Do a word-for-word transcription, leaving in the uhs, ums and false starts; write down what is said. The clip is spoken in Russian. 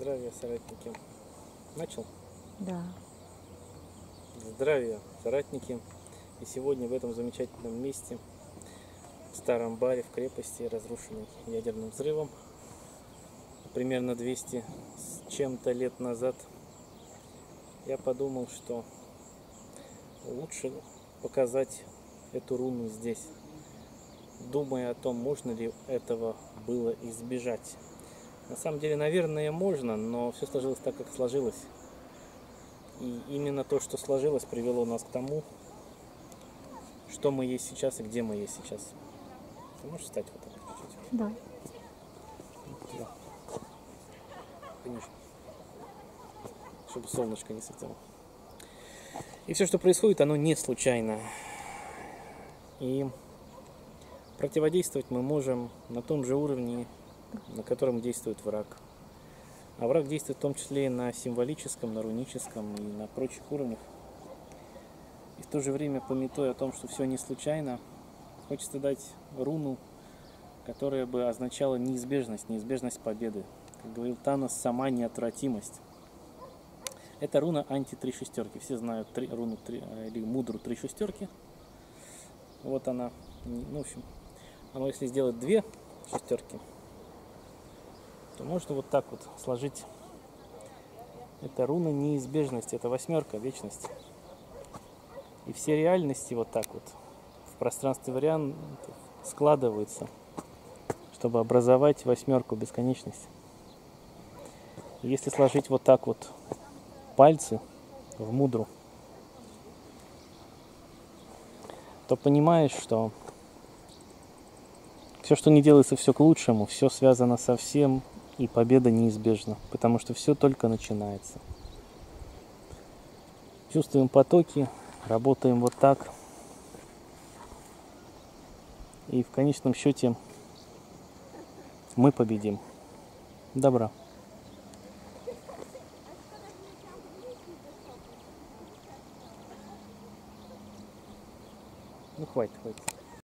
Здравия, соратники. Начал? Да. Здравия, соратники. И сегодня в этом замечательном месте, в старом баре в крепости, разрушенной ядерным взрывом, примерно двести с чем-то лет назад, я подумал, что лучше показать эту руну здесь, думая о том, можно ли этого было избежать. На самом деле, наверное, можно, но все сложилось так, как сложилось. И именно то, что сложилось, привело нас к тому, что мы есть сейчас и где мы есть сейчас. Ты можешь встать вот так чуть-чуть? Да. Да. Конечно. Чтобы солнышко не светило. И все, что происходит, оно не случайно. И противодействовать мы можем на том же уровне, на котором действует враг. А враг действует в том числе и на символическом, на руническом и на прочих уровнях. И в то же время, памятуя о том, что все не случайно, хочется дать руну, которая бы означала неизбежность, неизбежность победы. Как говорил Танос, сама неотвратимость. Это руна анти-три шестерки. Все знают три, руну три, или мудру три шестерки. Вот она. Ну, в общем, оно если сделать две шестерки, то можно вот так вот сложить. Это руна неизбежности, это восьмерка, вечность. И все реальности вот так вот в пространстве вариантов складываются, чтобы образовать восьмерку бесконечности. И если сложить вот так вот пальцы в мудру, то понимаешь, что все, что не делается, все к лучшему, все связано со всем, и победа неизбежна, потому что все только начинается. Чувствуем потоки, работаем вот так, и в конечном счете мы победим. Добра. Ну хватит, хватит.